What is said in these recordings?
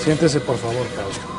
Siéntese, por favor, caballero.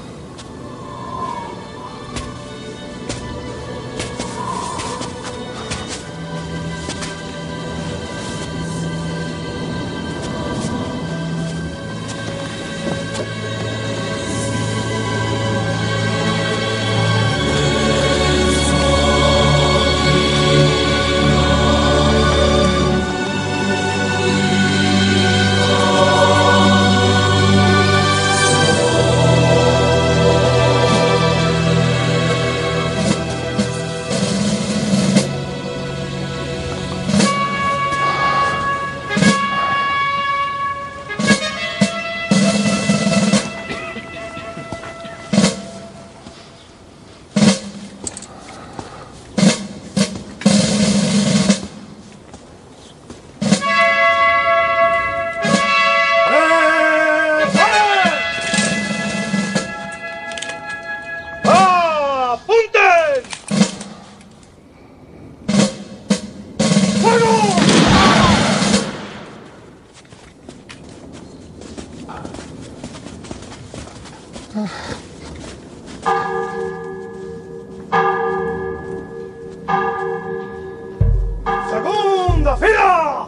¡Segunda fila!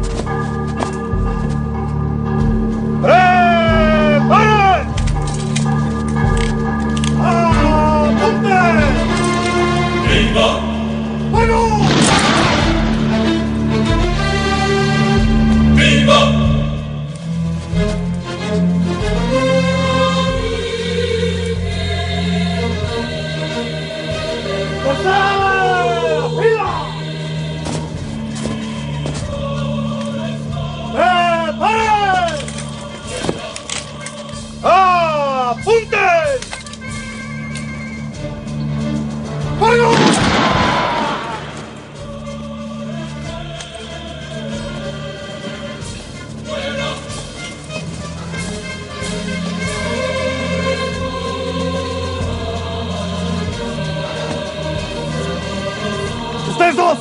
¡Ustedes dos!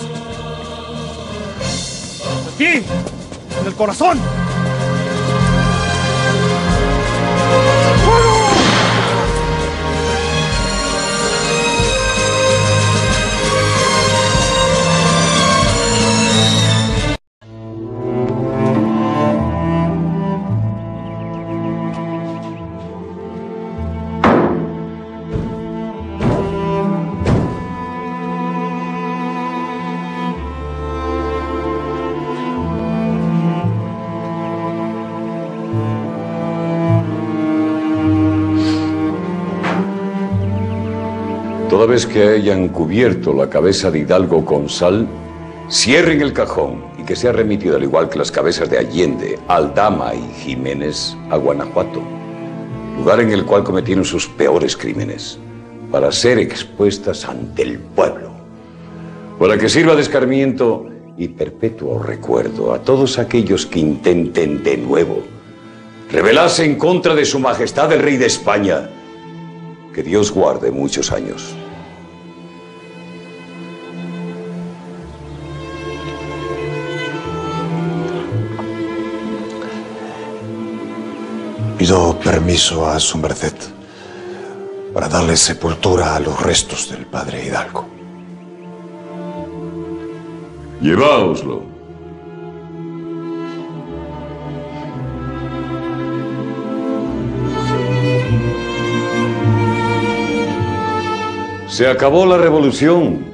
¡Aquí! ¡En el corazón! Toda vez que hayan cubierto la cabeza de Hidalgo con sal, cierren el cajón y que sea remitido, al igual que las cabezas de Allende, Aldama y Jiménez, a Guanajuato, lugar en el cual cometieron sus peores crímenes, para ser expuestas ante el pueblo, para que sirva de escarmiento y perpetuo recuerdo a todos aquellos que intenten de nuevo rebelarse en contra de su majestad el rey de España. Que Dios guarde muchos años. Pido permiso a su merced para darle sepultura a los restos del padre Hidalgo. Lleváoslo. Se acabó la revolución.